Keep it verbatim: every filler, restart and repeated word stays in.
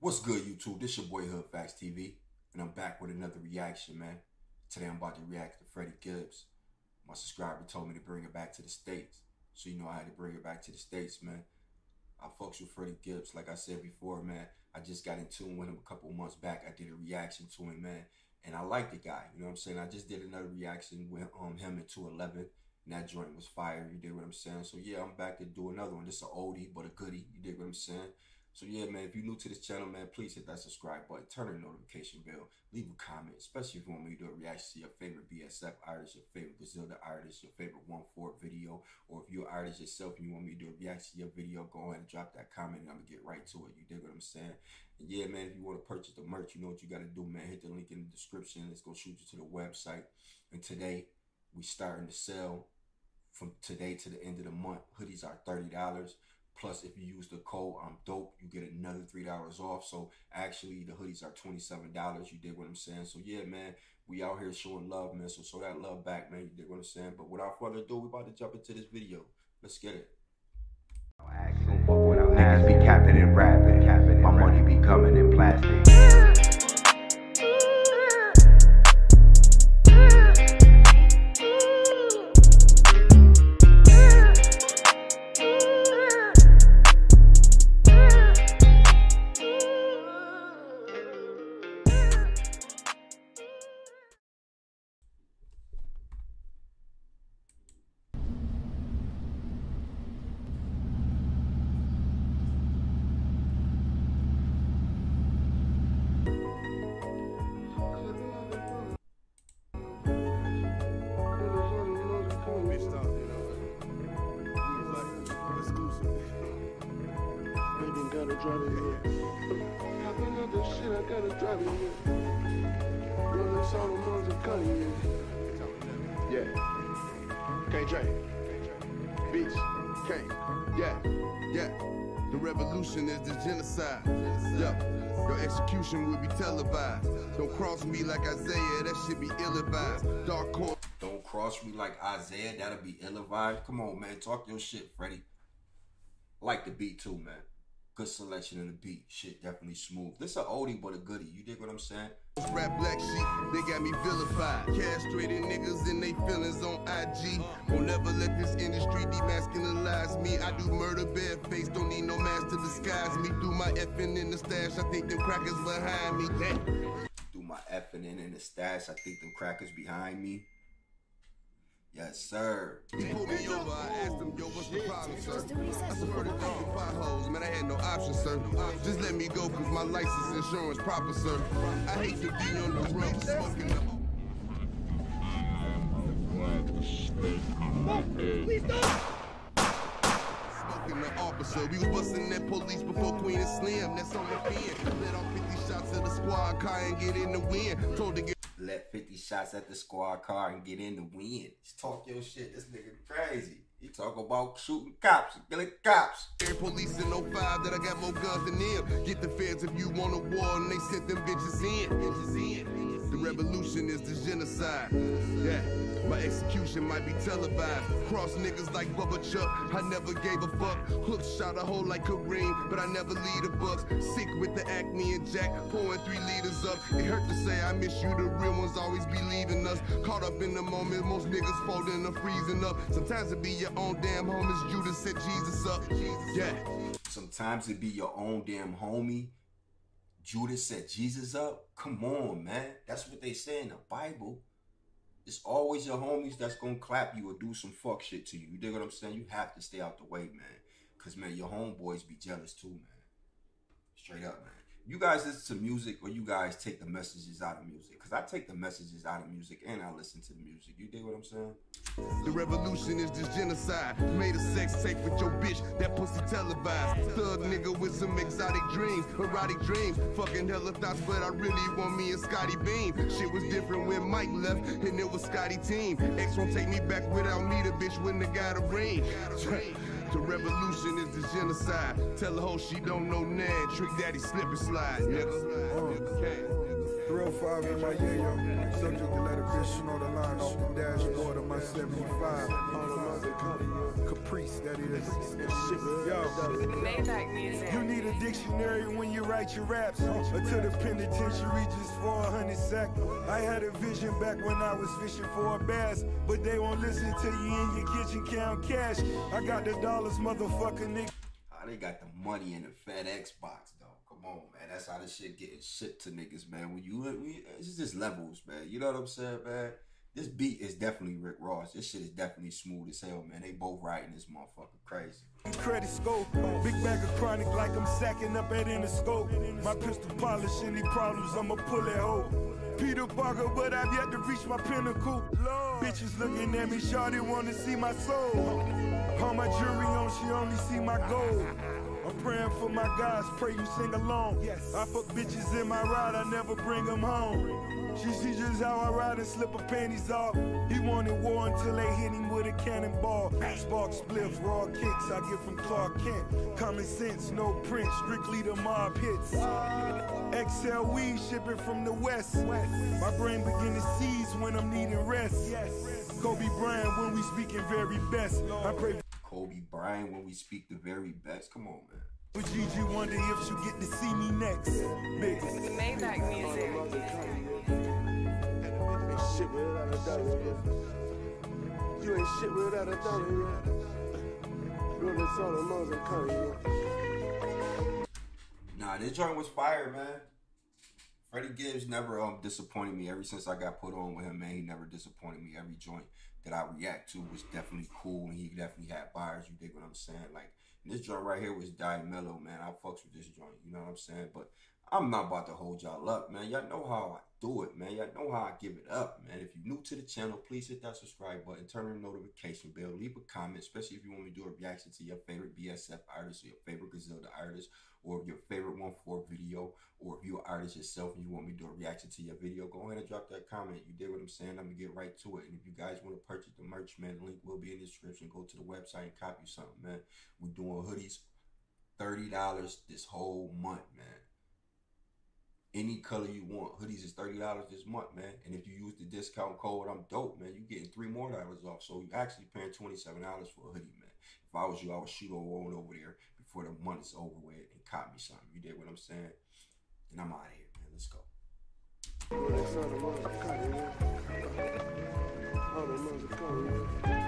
What's good, YouTube? This your boy Hood Facts T V, and I'm back with another reaction, man. Today I'm about to react to Freddie Gibbs. My subscriber told me to bring it back to the States, so you know I had to bring it back to the States, man. I fucks with Freddie Gibbs, like I said before, man. I just got in tune with him a couple months back. I did a reaction to him, man, and I like the guy. You know what I'm saying? I just did another reaction with um him in two eleven, and that joint was fire. You dig what I'm saying? So yeah, I'm back to do another one. This is an oldie but a goodie. You dig what I'm saying? So yeah, man, if you're new to this channel, man, please hit that subscribe button, turn on the notification bell, leave a comment, especially if you want me to do a reaction to your favorite B S F artist, your favorite Griselda artist, your favorite one four video, or if you're an artist yourself and you want me to do a reaction to your video, go ahead and drop that comment and I'm going to get right to it. You dig what I'm saying? And yeah, man, if you want to purchase the merch, you know what you got to do, man. Hit the link in the description. Let's go shoot you to the website. And today, we starting to sell from today to the end of the month. Hoodies are thirty dollars. Plus, if you use the code I'm dope, you get another three dollars off. So actually, the hoodies are twenty-seven dollars. You dig what I'm saying? So yeah, man, we out here showing love, man. So show that love back, man. You dig what I'm saying? But without further ado, we about to jump into this video. Let's get it. Niggas be capping and rapping. My money be coming in plastic. Gotta drive it here. Popping up this shit, I gotta drive it here. Rolling Solomon's and Kanye. Yeah. Can't drink. Beach. Can't. Yeah. Yeah. The revolution is the genocide. Yeah. Your execution will be televised. Don't cross me like Isaiah, that shit be ill-advised. Dark core. Don't cross me like Isaiah, that'll be ill-advised. Come on, man. Talk your shit, Freddie. I like the beat too, man. Good selection in the beat. Shit definitely smooth. This a oldie but a goodie. You dig what I'm saying? Rap black sheep, they got me vilified. Castrated niggas and they feelings on I G. Won't never let this industry demasculinize me. I do murder bareface, don't need no mask to disguise me. Do my effing in the stash, I think them crackers behind me. Damn. Do my effing in in the stash, I think them crackers behind me. Yes, sir. He pulled me over, I asked him, yo, what's the problem, sir? I swear to God, potholes, man, I had no option, sir. Just let me go, cause my license insurance proper, sir. I hate to be on the road smoking the... Please don't! Smoking the officer, we was busting that police before Queen and Slim, that's on the fin. Let off fifty shots of the squad car and get in the wind. Told to get... Let fifty shots at the squad car and get in the win. Just talk your shit. This nigga crazy. He talk about shooting cops and killing cops. Air police in oh five that I got more guns than them. Get the feds if you want a war and they sent them bitches in. Bitches in. The revolution is the genocide. Yeah, my execution might be televised. Cross niggas like Bubba Chuck. I never gave a fuck. Hook shot a hole like Kareem, but I never lead the bucks. Sick with the Acme and Jack, pouring three liters up. It hurt to say I miss you. The real ones always be leaving us. Caught up in the moment, most niggas folding or freezing up. Sometimes it be your own damn homies. Judas set Jesus up. Yeah. Sometimes it be your own damn homie. Judas set Jesus up. Come on, man. That's what they say in the Bible. It's always your homies that's gonna clap you or do some fuck shit to you. You dig what I'm saying? You have to stay out the way, man. Cause man, your homeboys be jealous too, man. Straight up, man. You guys listen to music or you guys take the messages out of music? Because I take the messages out of music and I listen to the music. You dig what I'm saying? The revolution is this genocide. Made a sex tape with your bitch, that pussy televised. Thug nigga with some exotic dreams, erotic dreams. Fucking hella thoughts, but I really want me and Scotty Beam. Shit was different when Mike left and it was Scotty team. X won't take me back without me, the bitch wouldn't have got a ring. The revolution is the genocide. Tell the hoe she don't know Ned. Trick daddy slip and slide, nigga. three oh five in my yeah-yo. Subject to let a bitch know the line off the dashboard of my seventy-five. All the ones that Caprice, that is. Yo, Maybach music. you need a dictionary when you write your raps. Or to the penitentiary just for a hundred sack. I had a vision back when I was fishing for a bass, but they won't listen to you in your kitchen count cash. I got the dollars, motherfucker, nigga. How they got the money in the FedEx box, though. Come on, man. That's how this shit getting shipped to niggas, man. When you, we, it's just levels, man. You know what I'm saying, man? This beat is definitely Rick Ross. This shit is definitely smooth as hell, man. They both riding this motherfucker crazy. Credit scope, big bag of chronic like I'm sacking up at Interscope. My pistol polish, any problems, I'ma pull it hoe. Peter Parker, but I've yet to reach my pinnacle. Lord. Bitches looking at me, shawty wanna see my soul. All my jewelry on, she only see my gold. I'm praying for my guys, pray you sing along. Yes. I fuck bitches in my ride, I never bring them home. She see just how I ride and slip her panties off. He wanted war until they hit him with a cannonball. Spark spliffs, raw kicks I get from Clark Kent. Common sense, no print, strictly the mob hits. X L weed shipping from the west. My brain begin to seize when I'm needing rest. Kobe Bryant when we speaking very best. I pray Kobe Bryant when we speak the very best. Come on, man. for Gigi, wonder if she'll get to see me next. Biggest. Maybach music. Shit without a dollar, yeah. You ain't shit without a dollar, yeah. Really saw the mother coming, yeah. Nah, this joint was fire, man. Freddie Gibbs never um disappointed me. Ever since I got put on with him, man, he never disappointed me. Every joint that I react to was definitely cool, and he definitely had buyers. You dig what I'm saying? Like, this joint right here was Die Mellow, man. I fucks with this joint, you know what I'm saying? But I'm not about to hold y'all up, man. Y'all know how I do it, man. Y'all know how I give it up, man. If you're new to the channel, please hit that subscribe button. Turn on the notification bell. Leave a comment, especially if you want me to do a reaction to your favorite B S F artist or your favorite Griselda artist or your favorite one four video, or if you're an artist yourself and you want me to do a reaction to your video, go ahead and drop that comment. You did what I'm saying. I'm going to get right to it. And if you guys want to purchase the merch, man, the link will be in the description. Go to the website and copy something, man. We're doing hoodies, thirty dollars this whole month, man. Any color you want. Hoodies is thirty dollars this month, man. And if you use the discount code, I'm dope, man. You're getting three more dollars off. So you're actually paying twenty-seven dollars for a hoodie, man. If I was you, I would shoot on over there before the month is over with and cop me something. You did what I'm saying? And I'm out of here, man. Let's go. Really saw the mother coming, yeah. All the mother coming, yeah.